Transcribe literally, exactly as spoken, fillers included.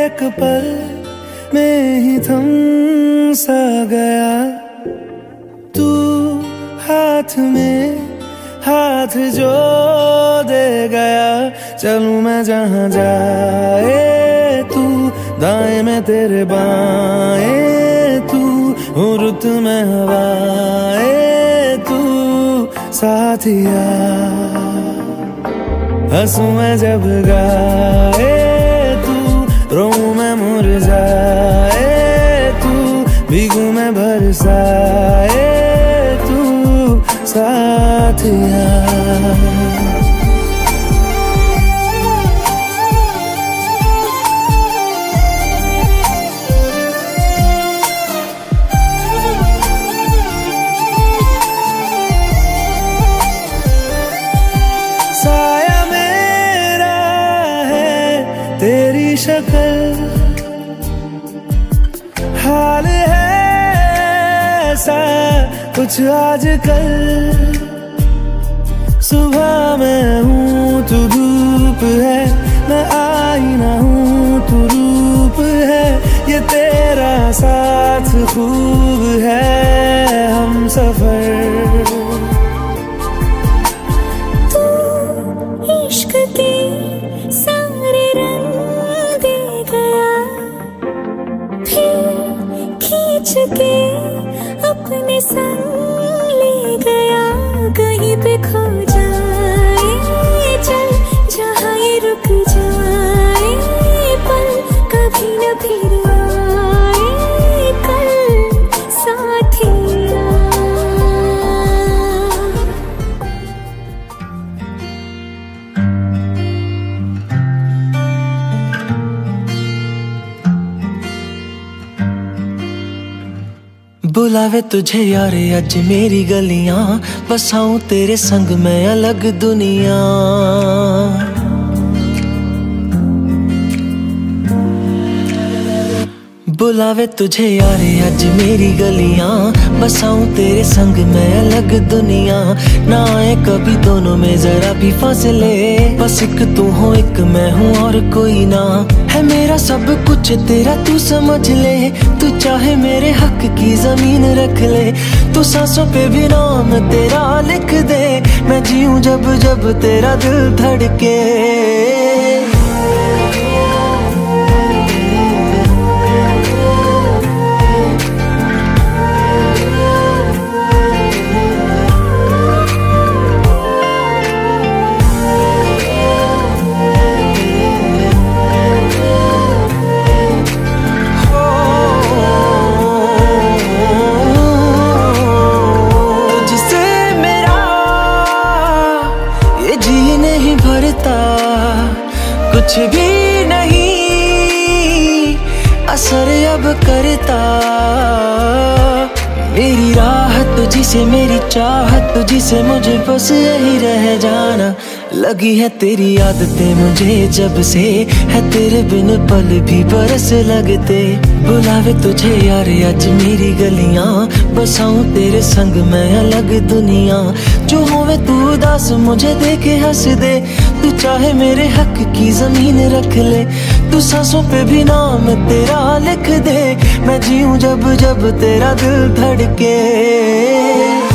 एक पल में ही थम सा गया तू हाथ में हाथ जो दे गया। चलूं मैं जहां जाए तू, दाएं में तेरे बाएं तू, हो रुत में हवाए तू साथिया। हंसूं मैं जब गाए तू, रोऊं मैं मुरझाए तू, भीगूं मैं बरसाए तू साथिया। साया मेरा है तेरी शक्ल, हाल है ऐसा कुछ आजकल। सुबह मैं हूँ तू धूप है, मैं आईना हूँ तू रूप है। ये तेरा साथ खूब है हम सफर। तू इश्क के सारे रंग दे गया, फिर खींच के अपने संग ले गया। कहीं पे खो जाए चल, जहाँ ये रुक जाए पल, कभी न फिर आए कल साथिया। बुलावे तुझे यारे अज मेरी गलियां, बसाऊं तेरे संग मैं अलग दुनिया। बुलावे तुझे यारे अज मेरी गलियां, बसाऊं तेरे संग मैं अलग दुनिया। ना आए कभी दोनों में जरा भी फासले, बस एक तू हो एक मैं हूँ और कोई ना। है मेरा सब कुछ तेरा तू समझ ले, तू चाहे मेरे हक की जमीन रख ले। तू सांसों पे भी नाम तेरा लिख दे, मैं जीऊं जब जब तेरा दिल धड़के। कुछ भी नहीं असर अब करता, मेरी राह तुझी से मेरी चाहत तुझी से, मुझे बस यही रह जाना। लगी है तेरी आदतें मुझे जब से, है तेरे बिन पल भी बरस लगते। बुलावे तुझे यार आज मेरी गलियां, बसाऊं तेरे संग मैं अलग दुनिया। जो होवे तू उदास मुझे देखे हंस दे, तू चाहे मेरे हक की जमीन रख ले। तू सांसों पे भी नाम तेरा लिख दे, मैं जीऊं जब जब तेरा दिल धड़के।